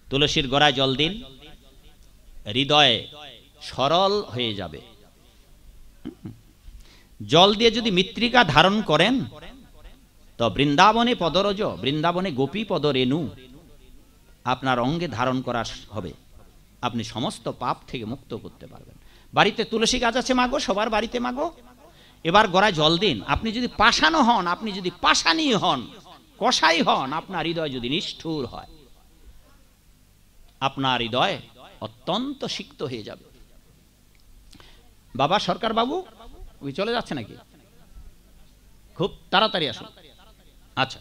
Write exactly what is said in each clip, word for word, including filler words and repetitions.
তুলসীর গোড়ায় জল দিন, হৃদয়ে সরল হয়ে যাবে। জল দিয়ে যদি মৃত্তিকা ধারণ করেন তো বৃন্দাবনে পদরজ, বৃন্দাবনে গোপী পদ রেণু আপনার অঙ্গে ধারণ করা হবে, আপনি সমস্ত পাপ থেকে মুক্ত করতে পারবেন। বাড়িতে তুলসী গাছ আছে মাগো, সবার বাড়িতে মাগো, এবার গোড়ায় জল দিন। আপনি যদি পাষাণ হন, আপনি যদি পাষাণী হন, কষাই হন, আপনার হৃদয় যদি নিষ্ঠুর হয়, আপনার হৃদয় অত্যন্ত সিক্ত হয়ে যাবে। বাবা সরকার বাবু ওই চলে যাচ্ছে নাকি? খুব তাড়াতাড়ি আসুন। আচ্ছা,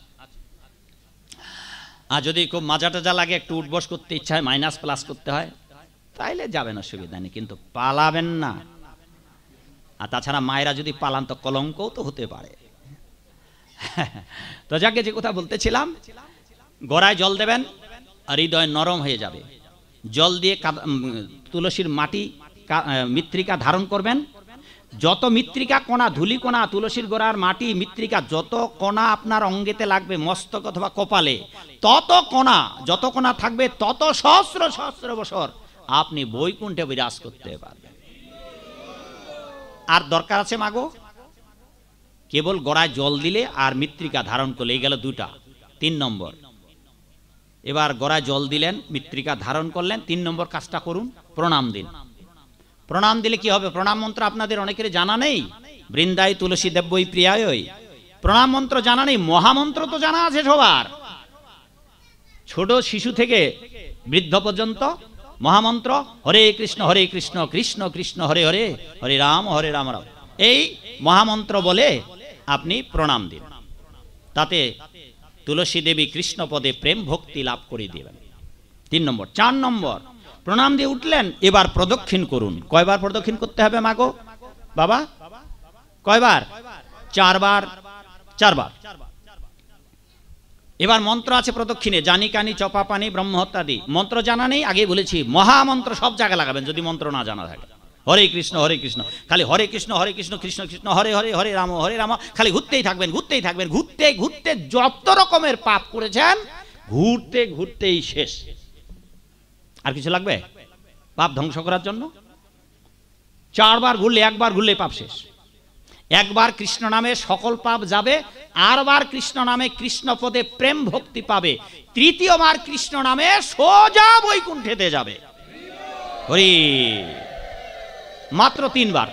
আর যদি খুব মাজা টাজা লাগে, একটু উঠবস করতে ইচ্ছা হয়, মাইনাস প্লাস করতে হয়, তাইলে যাবেন, অসুবিধা নেই, কিন্তু পালাবেন না। আর তাছাড়া মায়েরা যদি পালান তো কলঙ্কও তো হতে পারে। তো যাকে যে কথা বলতেছিলাম, গোড়ায় জল দেবেন, আর হৃদয় নরম হয়ে যাবে। জল দিয়ে তুলসীর মাটি মৃত্তিকা ধারণ করবেন। যত মৃত্তিকা কণা, ধুলি কণা, তুলসীর গোড়ার মাটি মৃত্তিকা যত কণা আপনার অঙ্গেতে লাগবে, মস্তক অথবা কপালে, তত কণা, যত কণা থাকবে তত সহস্র সহস্র বছর আপনি বৈকুণ্ঠে বিরাজ করতে পারবেন। আর দরকার আছে মাগো, কেবল গোড়ায় জল দিলে আর মৃত্তিকা ধারণ করলে, এই গেল দুটা। তিন নম্বর, এবার গোড়ায় জল দিলেন, মৃত্তিকা ধারণ করলেন, তিন নম্বর কাজটা করুন, প্রণাম দিন। প্রণাম দিলে কি হবে? প্রণাম মন্ত্র আপনাদের অনেকের জানা নেই। বৃন্দায় তুলসী দেব্যই প্রিয়ায়, প্রণাম মন্ত্র জানা নেই। মহামন্ত্র তো জানা আছে সবার, ছোট শিশু থেকে বৃদ্ধ পর্যন্ত মহামন্ত্র হরে কৃষ্ণ হরে কৃষ্ণ কৃষ্ণ কৃষ্ণ হরে হরে, হরে রাম হরে রাম রাম, এই মহামন্ত্র বলে আপনি প্রণাম দিন। তাতে তুলসী দেবী কৃষ্ণ পদে প্রেম ভক্তি লাভ করে দিবেন। তিন নম্বর। চার নম্বর, প্রণাম দিয়ে উঠলেন, এবার প্রদক্ষিণ করুন। কয়বার প্রদক্ষিণ করতে হবে মাগো বাবা? কয়বার? চারবার। চারবার। এবার মন্ত্র আছে প্রদক্ষিণে, জানি কানি চপা পানি ব্রহ্মহত্যাদি। মন্ত্র জানা নেই, আগে বলেছি, মহামন্ত্র সব জায়গায় লাগাবেন যদি মন্ত্র না জানা থাকে। হরে কৃষ্ণ হরে কৃষ্ণ, খালি হরে কৃষ্ণ হরে কৃষ্ণ কৃষ্ণ কৃষ্ণ হরে হরে, হরে রাম হরে রাম, খালি ঘুরতেই থাকবেন ঘুরতেই থাকবেন, ঘুরতে ঘুরতে যত রকমের পাপ করেছেন ঘুরতে ঘুরতেই শেষ। আর কিছু লাগবে পাপ ধ্বংস করার জন্য? চারবার ঘুরলে, একবার ঘুরলে পাপ শেষ। একবার কৃষ্ণ নামে সকল পাপ যাবে, আরবার কৃষ্ণ নামে কৃষ্ণ পদে প্রেম ভক্তি পাবে, তৃতীয়বার কৃষ্ণ নামে সোজা বৈকুণ্ঠেতে যাবে। হরি। মাত্র তিনবার,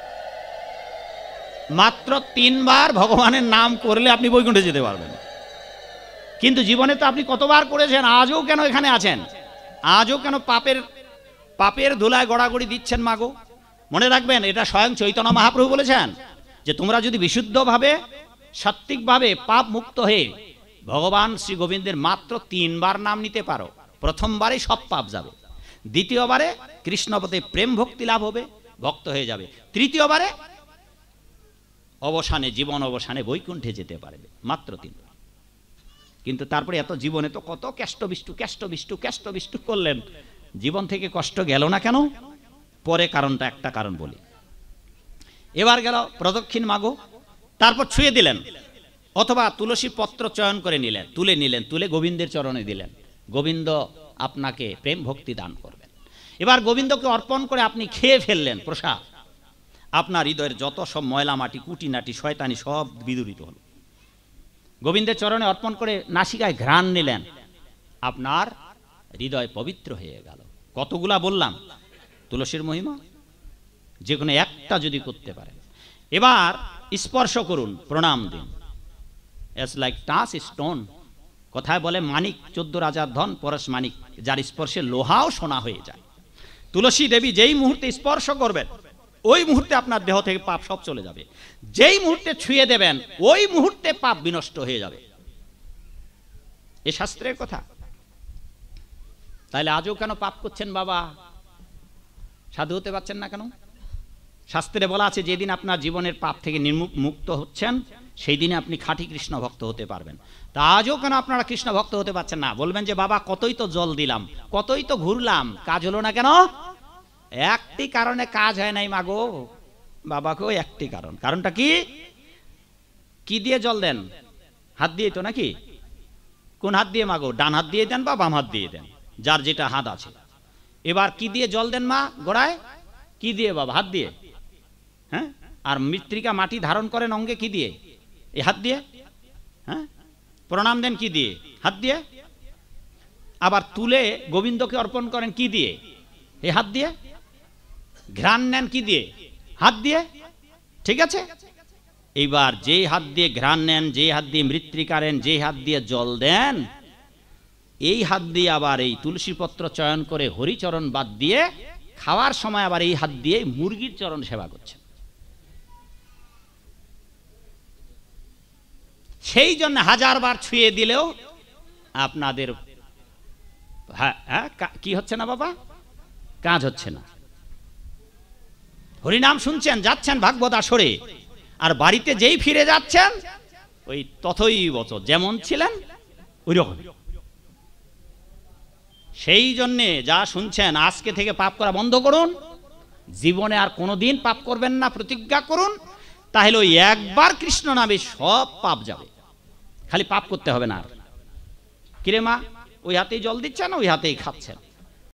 মাত্র তিনবার ভগবানের নাম করলে আপনি বৈকুণ্ঠে যেতে পারবেন। কিন্তু জীবনে তো আপনি কতবার করেছেন, আজও কেন এখানে আছেন? আজও কেন পাপের পাপের ধুলায় গড়াগড়ি দিচ্ছেন মাগো? মনে রাখবেন, এটা স্বয়ং চৈতন্য মহাপ্রভু বলেছেন যে তোমরা যদি বিশুদ্ধভাবে সাত্ত্বিকভাবে পাপ মুক্ত হয়ে ভগবান শ্রী গোবিন্দের মাত্র তিনবার নাম নিতে পারো, প্রথমবারে সব পাপ যাবে, দ্বিতীয়বারে কৃষ্ণপদে প্রেম ভক্তি লাভ হবে, ভক্ত হয়ে যাবে, তৃতীয়বারে অবসানে, জীবন অবসানে বৈকুণ্ঠে যেতে পারবে। মাত্র তিনবার। কিন্তু তারপরে এত জীবনে তো কত কেষ্ট বিষ্টু কেষ্ট বিষ্টু কেষ্ট বিষ্টু করলেন, জীবন থেকে কষ্ট গেল না কেন? পরে কারণটা, একটা কারণ বলি। এবার গেল প্রদক্ষিণ মাগো, তারপর ছুঁয়ে দিলেন, অথবা তুলসী পত্র চয়ন করে নিলেন, তুলে নিলেন, তুলে গোবিন্দের চরণে দিলেন। গোবিন্দ আপনাকে প্রেম ভক্তি দান করবেন। এবার গোবিন্দকে অর্পণ করে আপনি খেয়ে ফেললেন প্রসাদ, আপনার হৃদয়ের যত সব ময়লা মাটি কুটিনাটি শয়তানি সব বিদূরিত হল। গোবিন্দের চরণে অর্পণ করে নাসিকায় ঘ্রাণ নিলেন, আপনার হৃদয় পবিত্র হয়ে গেল। কতগুলা বললাম তুলসীর মহিমা, যে কোনো একটা যদি করতে পারেন। এবার স্পর্শ করুন, প্রণাম দিন। এস লাইক টাচ স্টোন, কথায় বলে মানিক চোদ্দ রাজার ধন পরশ মানিক, যার স্পর্শে লোহাও সোনা হয়ে যায়। তুলসী দেবী যেই মুহূর্তে স্পর্শ করবেন ওই মুহূর্তে আপনার দেহ থেকে পাপ সব চলে যাবে। যেই মুহূর্তে ছুঁয়ে দেবেন ওই মুহূর্তে পাপ বিনষ্ট হয়ে যাবে। এ শাস্ত্রের কথা। তাহলে আজও কেন পাপ করছেন বাবা? সাধু হতে পারছেন না কেন? শাস্ত্রে বলা আছে যেদিন আপনার জীবনের পাপ থেকে মুক্ত হচ্ছেন সেই দিনে আপনি খাঁটি কৃষ্ণ ভক্ত হতে পারবেন। তা আজও কেন আপনারা কৃষ্ণ ভক্ত হতে পারছেন না? বলবেন যে বাবা কতই তো জল দিলাম, কতই তো ঘুরলাম, কাজ হলো না কেন? একটি কারণে কাজ হয় নাই মাগো বাবাকেও, একটি কারণ। কারণটা কি? কি দিয়ে জল দেন? হাত দিয়ে তো নাকি? কোন হাত দিয়ে মাগো? ডান হাত দিয়ে দেন বা বাম হাত দিয়ে দেন? যার যেটা হাত আছে। এবার কি দিয়ে জল দেন মা গোড়ায়? কি দিয়ে বাবা? হাত দিয়ে। হ্যাঁ, আর মৃত্তিকা মাটি ধারণ করেন অঙ্গে কি দিয়ে? এই হাত দিয়ে। হ্যাঁ, প্রণাম দেন কি দিয়ে? হাত দিয়ে। আবার তুলে গোবিন্দকে অর্পণ করেন কি দিয়ে? এই হাত দিয়ে। ঘ্রাণ নেন কি দিয়ে? হাত দিয়ে। ঠিক আছে, এইবার যে হাত দিয়ে ঘ্রাণ নেন, যে হাত দিয়ে মৃত্তিকা নেন, যে হাত দিয়ে জল দেন, এই হাত দিয়ে আবার এই তুলসী পত্র চয়ন করে হরিচরণ বাদ দিয়ে খাওয়ার সময় আবার এই হাত দিয়ে মুরগির চরণ সেবা করছেন। সেই জন্য হাজার বার ছুঁয়ে দিলেও আপনাদের হ্যাঁ হ্যাঁ কি হচ্ছে না বাবা? কাজ হচ্ছে না। হরিনাম শুনছেন, যাচ্ছেন ভাগবত আসরে, আর বাড়িতে যেই ফিরে যাচ্ছেন ওই তথই বচ, যেমন ছিলেন ওই রকম। সেই জন্যে যা শুনছেন আজকে থেকে পাপ করা বন্ধ করুন, জীবনে আর কোনোদিন পাপ করবেন না প্রতিজ্ঞা করুন, তাহলে ওই একবার কৃষ্ণ নামে সব পাপ যাবে, খালি পাপ করতে হবে না আর। কিরে মা, ওই হাতেই জল দিচ্ছেন, ওই হাতেই খাচ্ছেন।